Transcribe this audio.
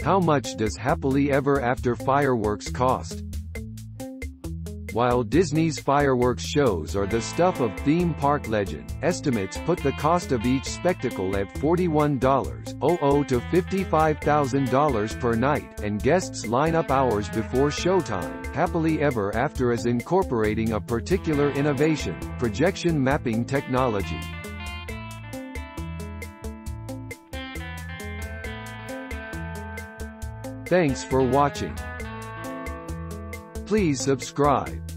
How much does Happily Ever After fireworks cost? While Disney's fireworks shows are the stuff of theme park legend, estimates put the cost of each spectacle at $41,000 to $55,000 per night, and guests line up hours before showtime. Happily Ever After is incorporating a particular innovation, projection mapping technology. Thanks for watching. Please subscribe.